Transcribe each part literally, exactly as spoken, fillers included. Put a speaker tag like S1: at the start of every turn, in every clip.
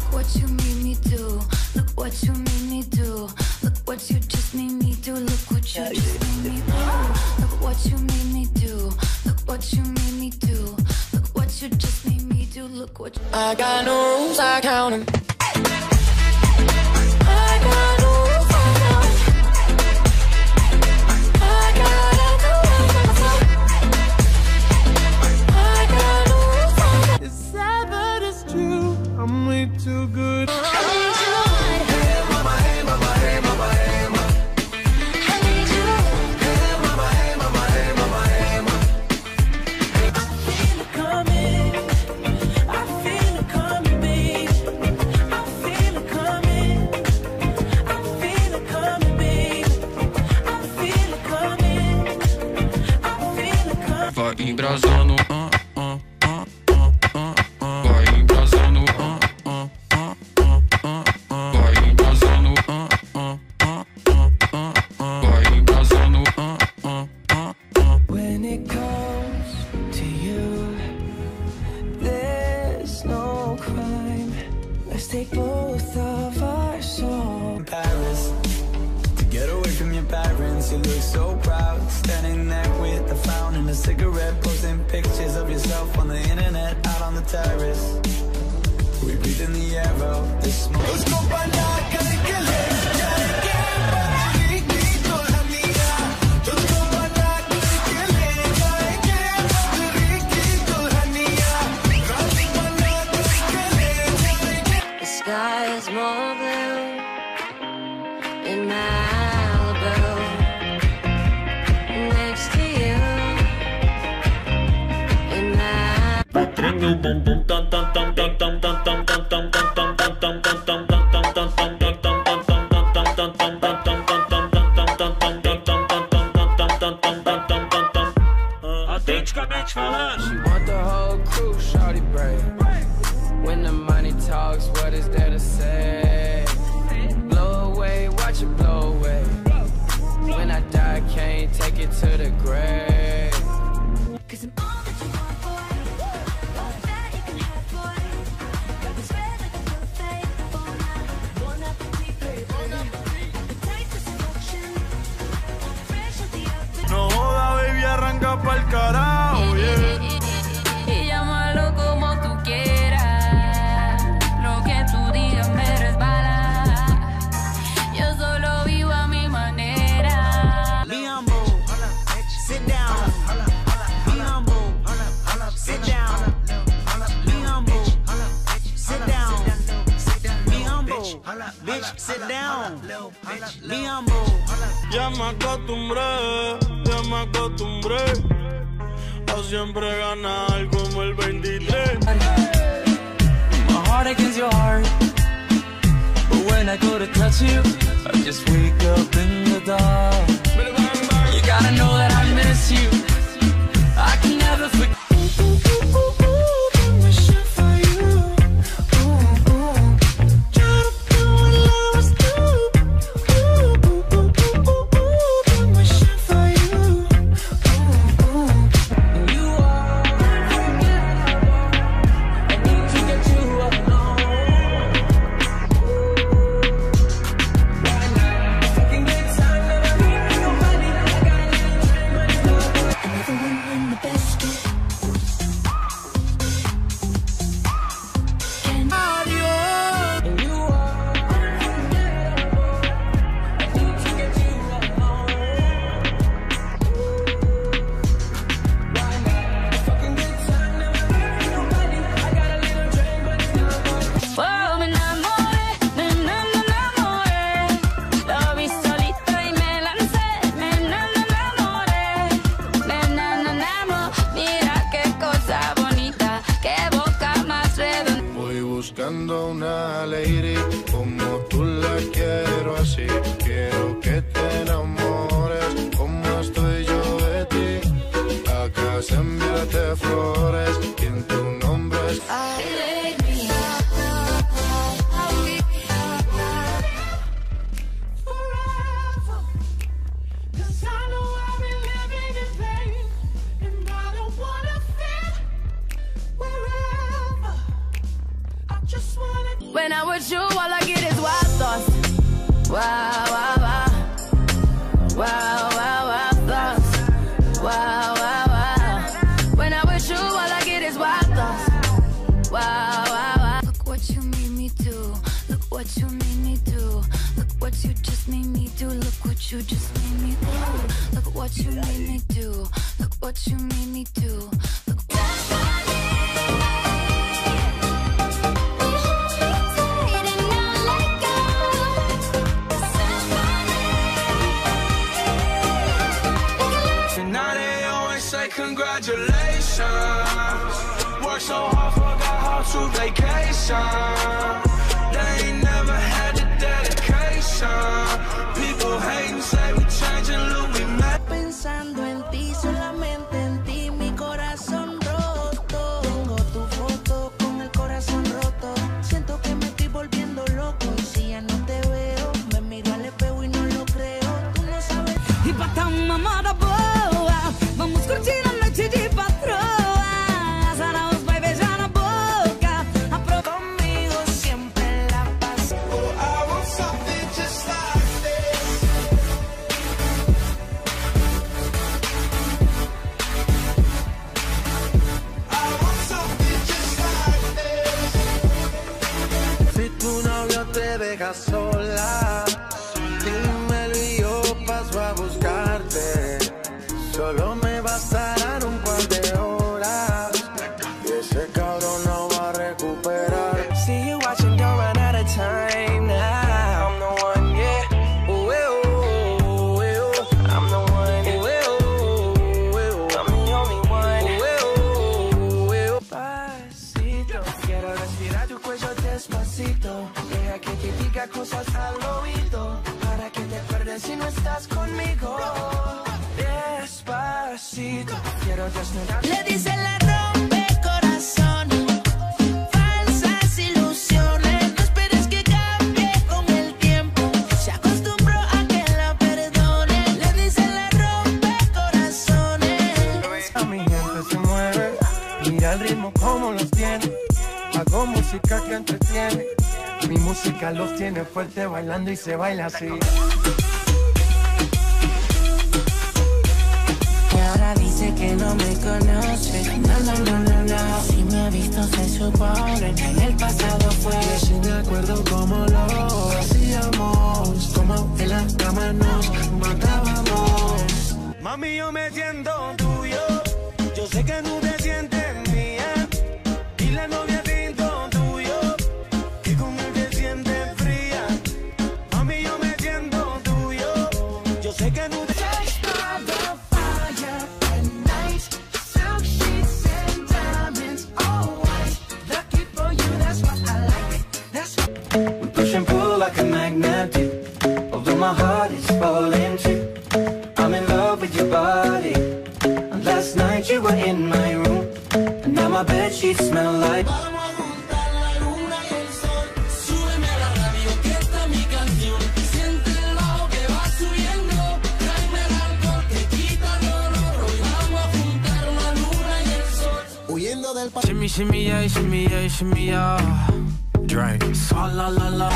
S1: Look what you made me do. Look what you made me do. Look what you just made me do. Look what you just made me do. Look what you made me do. Look what you made me do. Look what you just made me do. Look what you...
S2: I got no rules, I count 'em. I got no rules, I count 'em. I got no rules, I count 'em. I got no rules, I count 'em.
S3: It's sad but it's true, I'm way too good.
S4: Vai embrasando, ah, ah, ah, ah, ah. Vai embrasando, ah, ah, ah, ah, ah. Vai embrasando, ah, ah, ah, ah, ah. Vai embrasando, ah, ah, ah, ah.
S3: When it comes to you, there's no crime. Let's take both of our souls.
S5: Paris, to get away from your parents, you look so proud, standing there with a frown and a cigarette, posting pictures of yourself on the internet, out on the terrace. We breathe in the air of the smoke.
S2: The sky is more blue in Malibu, next to you in Malibu.
S6: Autenticamente falando.
S3: She want the whole crew, shawty brave. When the money talks, what is there to say? Blow away, watch it blow away. When I die, can't take it to the grave.
S1: Cause I'm all that you want, boy. All that you can have, boy. Got this red like a buffet. Bon appetit, baby. The taste of seduction. Fresh out the oven.
S3: No joda, baby, arranca pa'l carajo, yeah.
S1: Y llámalo como tú quieras. Lo que tú digas me resbala. Yo solo vivo a mi manera.
S5: Be humble, sit down. Be humble, sit down. Be humble, sit down. Be humble, bitch, sit down. Be humble.
S3: Ya me acostumbré, ya me acostumbré a siempre ganar como el veintitrés.
S5: My heart against your heart, but when I go to touch you, I just wake up in the dark. You gotta know that I miss you. I can never forget.
S7: Buscando una lady como tú la quiero así. Quiero que te enamores como estoy yo de ti. Acá se enviarte flores y en tu nombre es...
S1: Just wanna When I'm with you, all I get is wild thoughts. Wow, wow, wow. Wow, wow, wow thoughts. Wow, wow, wow. When I'm with you, all I get is wild thoughts. Wow, wow, wow. Look what you made me do. Look what you made me do. Look what you just made me do. Look what you just made me do. Look what you made me do. Look what you made me do. Look
S3: Now they always say congratulations. Work so hard, forgot how to vacation. They ain't never had the dedication. People hate and say we changing, look, we mad.
S6: Pensando en ti, solamente en ti, mi corazón roto. Tengo tu foto con el corazón roto. Siento que me estoy volviendo loco. Y si ya no te veo, me miro al espejo y no lo creo. Tú no sabes.
S1: E botar uma moda boa. Vamos curtir a noite de patroa. Zaraus vai beijar na boca. Apro
S6: Conmigo siempre la paz.
S5: Oh, I want something just like this. I want something just like this.
S8: Si tu novio te deja sola, dímelo y yo paso a buscarte. Solo me bastarán un par de horas y ese cabrón no va a recuperar.
S3: See you watching, don't run out of time now. I'm the one, yeah. Ooh, eh, ooh, ooh, eh, ooh. I'm the one. Ooh, eh, ooh, eh, ooh. I'm the only one. Ooh, eh, ooh, eh, ooh. Despacito, quiero respirar tu cuello despacito. Deja que te diga cosas al oído para que te acuerdes si no estás conmigo. Despacito, quiero desnudar.
S6: Le dice la rompe corazón. Falsas ilusiones. No esperes que cambie con el tiempo. Se acostumbró a que la perdone. Le dice la rompe corazones.
S8: A mi gente se mueve, mira el ritmo como los tiene. Hago música que entretiene. Mi música los tiene fuerte bailando y se baila así.
S6: Y ahora dice que no me conoce. No, no, no, no, no. Si me ha visto se supone que en el pasado fue.
S8: Y si me acuerdo cómo lo hacíamos, como en la cama nos matábamos. Mami, yo me siento tuyo. Yo sé que no te sientes mía. Y la novia siento tuyo, que con él te sientes fría. Mami, yo me siento tuyo. Yo sé que no te push and pull like a magnet do. Although my heart is falling too, I'm in love with your body. And last night you were in my room, and now my bed sheets smell like. Vamos a juntar la luna y el sol. Súbeme a la radio que esta mi canción. Siente el bajo que va subiendo. Tráeme el alcohol que quita el dolor. Hoy vamos a juntar la luna y el sol. Huyendo del pa.
S3: Shimmy, shimmy, yeah, shimmy, yeah, shimmy, yeah. Drink. Sa la la la.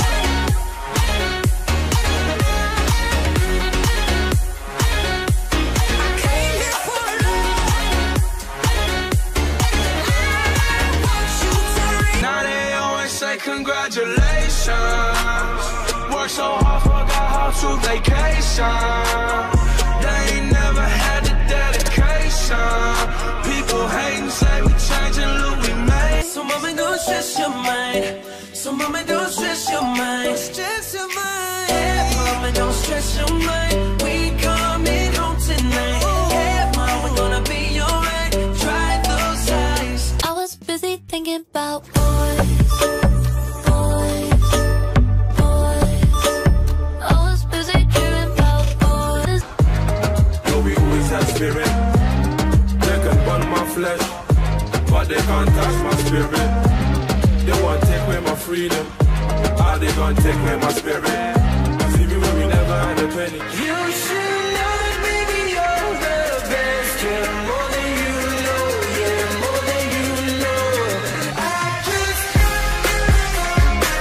S3: Now they always say congratulations. Work so hard, forgot how to vacation. They ain't never had the dedication. People hate and say we changing, look, we made. So mama, don't stress your mind. So mama, don't stress your mind. Stress your mind. Yeah, mama, don't stress your mind. We coming home tonight. Yeah, mama, we're gonna be alright. Dry those eyes.
S2: I was busy thinking about boys, boys, boys. I was busy dreaming about boys.
S9: No, we always have spirit. They can burn my flesh, but they can't touch my spirit. They want to take away my freedom. How they gonna take away my spirit? See me when we never had a penny.
S3: You should know that baby you're the best. You're more than you know. Yeah, more than you know. I just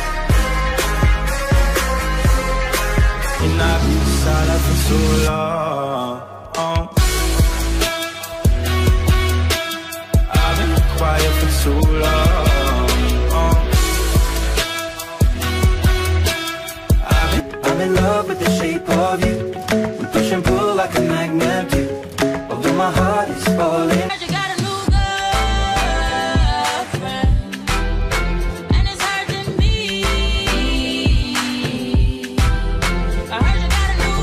S5: too long. I've been quiet for too long. I've been, I'm in love with the shape of you. We push and pull like a magnet do. Although my heart is falling.
S6: You got a new girlfriend, and it's hurting me. I heard you got a new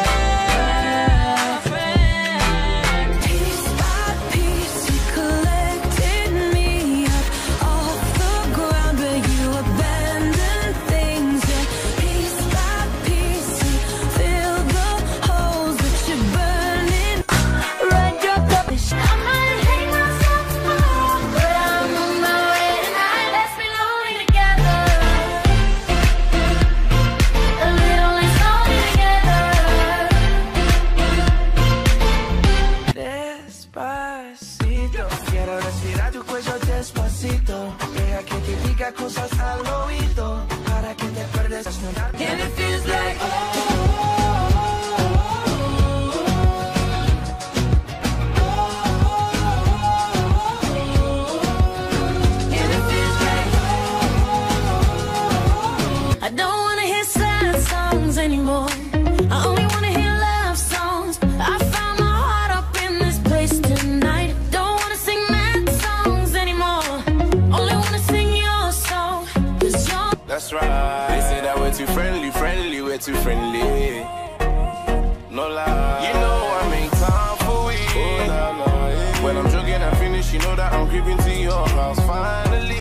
S6: girlfriend.
S1: Piece by piece, you collected me up off the ground where you abandoned things. And piece by piece, you fill the holes that you're burning. Ride your rubbish.
S2: I might hang myself tomorrow, but I'm on my way tonight. Let's be lonely together, a little less lonely together.
S5: Despacito, quiero respirar tu cuello despacito. Deja que te diga cosas al oído para que te acuerdes de sonar.
S1: And it feels like And it feels like I don't wanna hear sad songs anymore. I only wanna hear love songs. I found my heart up in this place tonight. Don't wanna sing mad songs anymore. Only wanna sing your song. 'Cause you're
S9: That's right. They say that we're too friendly, friendly, we're too friendly. No lie. You know I make time for it. Oh, nah, nah, yeah. When I'm joking, I finish. You know that I'm creeping to your house finally.